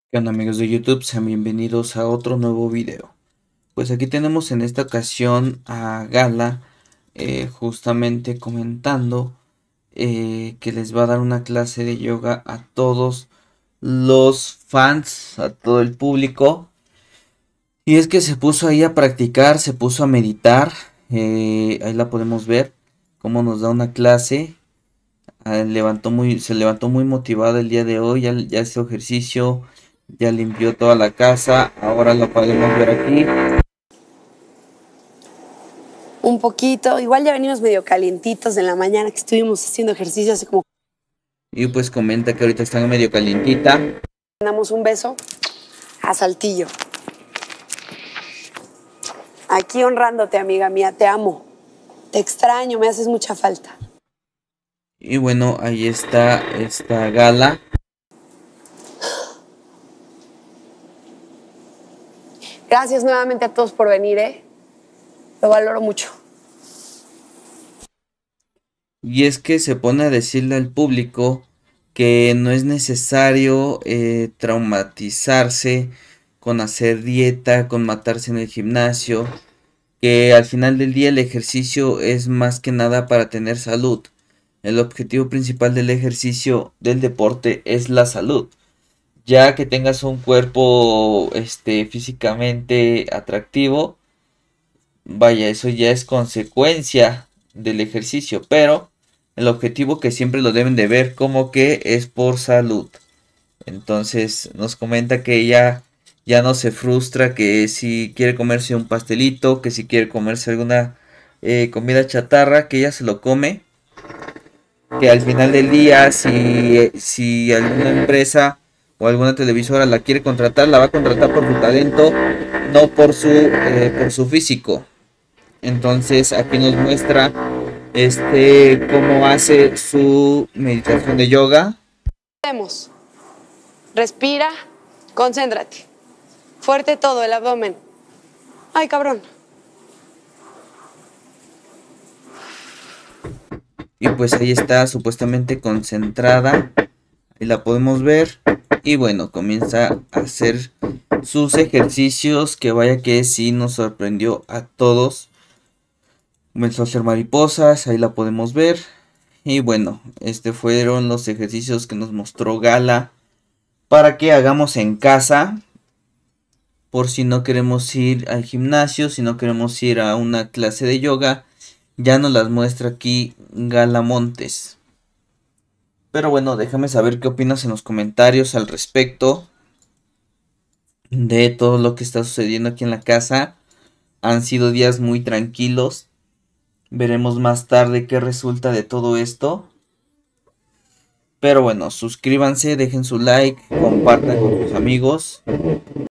¿Qué onda amigos de YouTube? Sean bienvenidos a otro nuevo video. Pues aquí tenemos en esta ocasión a Gala justamente comentando que les va a dar una clase de yoga a todos los fans, a todo el público. Y es que se puso ahí a practicar, se puso a meditar. Ahí la podemos ver cómo nos da una clase. Se levantó muy motivada el día de hoy, ya hizo ejercicio, ya limpió toda la casa, ahora lo podemos ver aquí. Un poquito, igual ya venimos medio calientitos en la mañana que estuvimos haciendo ejercicio, así como Y pues comenta que ahorita está medio calientita. damos un beso a Saltillo. Aquí honrándote, amiga mía, te amo, te extraño, me haces mucha falta. Y bueno, ahí está esta Gala. Gracias nuevamente a todos por venir, lo valoro mucho. Y es que se pone a decirle al público que no es necesario traumatizarse con hacer dieta, con matarse en el gimnasio, que al final del día el ejercicio es más que nada para tener salud. El objetivo principal del ejercicio, del deporte, es la salud. Ya que tengas un cuerpo físicamente atractivo, vaya, eso ya es consecuencia del ejercicio, pero el objetivo que siempre lo deben de ver como que es por salud. Entonces nos comenta que ella ya no se frustra, que si quiere comerse un pastelito, que si quiere comerse alguna comida chatarra, que ella se lo come. Que al final del día, si alguna empresa o alguna televisora la quiere contratar, la va a contratar por su talento, no por su físico. Entonces aquí nos muestra cómo hace su meditación de yoga. Vemos, respira, concéntrate, fuerte todo el abdomen. Ay, cabrón. Y pues ahí está supuestamente concentrada. Ahí la podemos ver. Y bueno, comienza a hacer sus ejercicios. Que vaya que sí nos sorprendió a todos. Comenzó a hacer mariposas. Ahí la podemos ver. Y bueno, fueron los ejercicios que nos mostró Gala. Para que hagamos en casa. Por si no queremos ir al gimnasio. Si no queremos ir a una clase de yoga. Ya nos las muestra aquí Gala Montes. Pero bueno, déjame saber qué opinas en los comentarios al respecto de todo lo que está sucediendo aquí en la casa. Han sido días muy tranquilos. Veremos más tarde qué resulta de todo esto. Pero bueno, suscríbanse, dejen su like, compartan con sus amigos.